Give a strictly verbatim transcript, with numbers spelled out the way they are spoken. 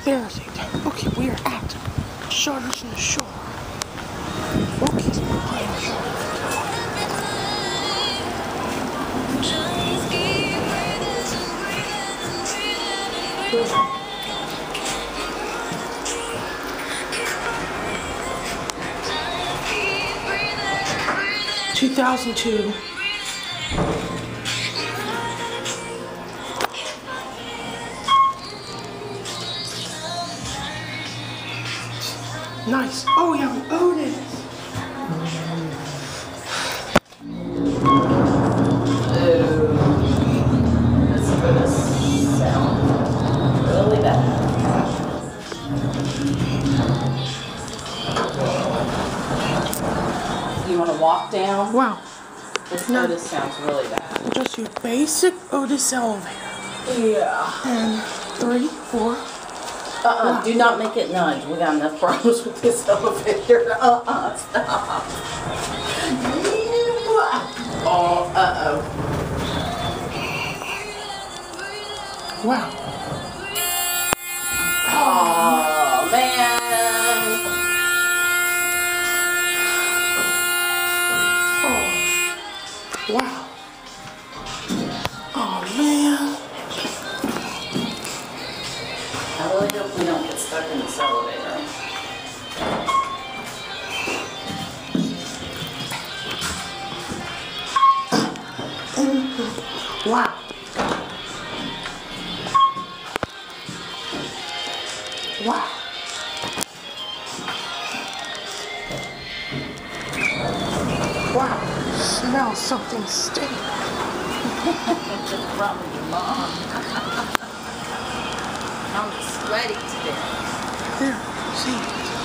there's it. Okay, we are at Shutters in the Shore. Okay, two thousand two. Nice. Oh, we have an Otis. Oh, that's gonna sound really bad. You want to walk down? Wow. This No. Otis sounds really bad. Just your basic Otis elevator. Yeah. And three, four. Uh-uh, do not make it nudge. We got enough problems with this elevator. Uh-uh, stop. Oh, uh-oh. Wow. Oh, man. Oh. Wow. Oh, man. I really hope we don't get stuck in this elevator. Wow. Wow. Wow. Smell something stink. Probably your mom. I'm sweaty today. There. See.